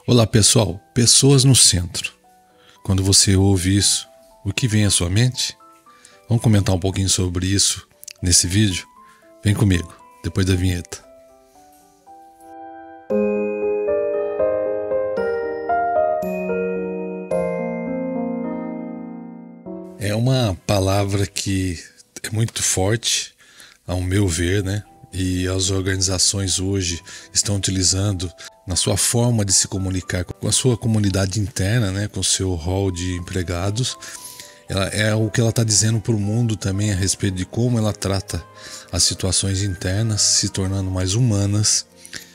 Olá pessoal, pessoas no centro. Quando você ouve isso, o que vem à sua mente? Vamos comentar um pouquinho sobre isso nesse vídeo? Vem comigo, depois da vinheta. É uma palavra que é muito forte, ao meu ver, né? E as organizações hoje estão utilizando na sua forma de se comunicar com a sua comunidade interna, né, com o seu hall de empregados. É o que ela está dizendo para o mundo também a respeito de como ela trata as situações internas, se tornando mais humanas,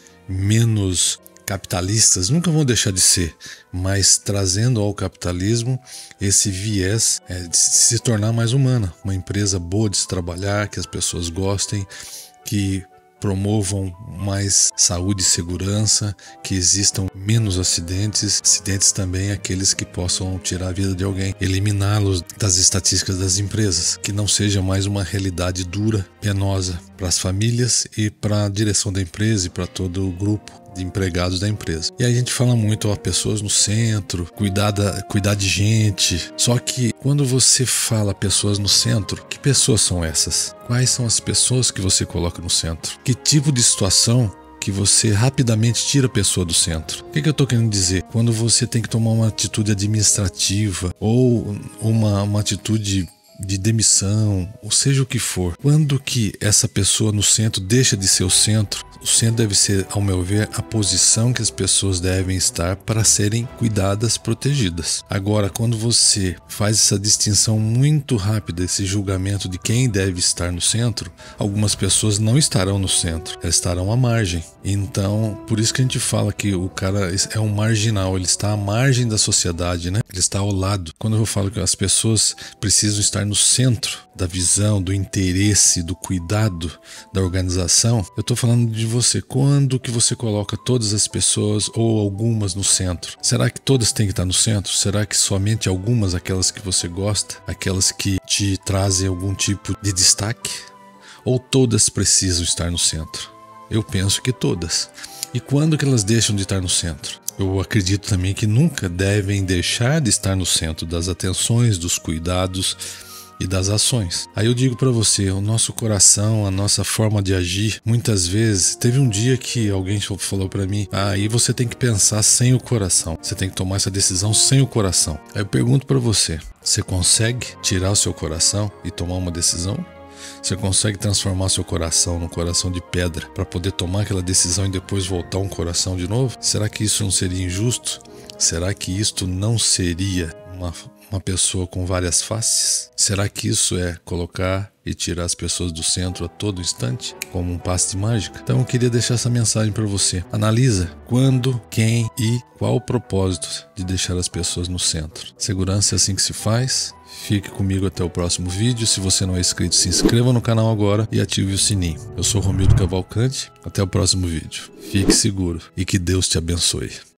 menos capitalistas, nunca vão deixar de ser, mas trazendo ao capitalismo esse viés de se tornar mais humana, uma empresa boa de se trabalhar, que as pessoas gostem, que promovam mais saúde e segurança, que existam menos acidentes também aqueles que possam tirar a vida de alguém, eliminá-los das estatísticas das empresas, que não seja mais uma realidade dura, penosa para as famílias e para a direção da empresa e para todo o grupo de empregados da empresa. E aí a gente fala muito, pessoas no centro, cuidar de gente. Só que quando você fala pessoas no centro, que pessoas são essas? Quais são as pessoas que você coloca no centro? Que tipo de situação que você rapidamente tira a pessoa do centro? O que eu estou querendo dizer? Quando você tem que tomar uma atitude administrativa ou uma atitude de demissão, ou seja o que for, quando que essa pessoa no centro deixa de ser o centro deve ser, ao meu ver, a posição que as pessoas devem estar para serem cuidadas, protegidas. Agora, quando você faz essa distinção muito rápida, esse julgamento de quem deve estar no centro, algumas pessoas não estarão no centro, elas estarão à margem. Então, por isso que a gente fala que o cara é um marginal, ele está à margem da sociedade, né? Ele está ao lado. Quando eu falo que as pessoas precisam estar no centro da visão, do interesse, do cuidado da organização, eu estou falando de você. Quando que você coloca todas as pessoas ou algumas no centro? Será que todas têm que estar no centro? Será que somente algumas, aquelas que você gosta, aquelas que te trazem algum tipo de destaque? Ou todas precisam estar no centro? Eu penso que todas. E quando que elas deixam de estar no centro? Eu acredito também que nunca devem deixar de estar no centro das atenções, dos cuidados e das ações. Aí eu digo para você, o nosso coração, a nossa forma de agir, muitas vezes, teve um dia que alguém falou para mim, aí você tem que pensar sem o coração, você tem que tomar essa decisão sem o coração. Aí eu pergunto para você, você consegue tirar o seu coração e tomar uma decisão? Você consegue transformar seu coração num coração de pedra para poder tomar aquela decisão e depois voltar um coração de novo? Será que isso não seria injusto? Será que isto não seria uma pessoa com várias faces? Será que isso é colocar e tirar as pessoas do centro a todo instante, como um passe de mágica? Então eu queria deixar essa mensagem para você. Analisa quando, quem e qual o propósito de deixar as pessoas no centro. Segurança é assim que se faz. Fique comigo até o próximo vídeo. Se você não é inscrito, se inscreva no canal agora e ative o sininho. Eu sou Romildo Cavalcante. Até o próximo vídeo. Fique seguro e que Deus te abençoe.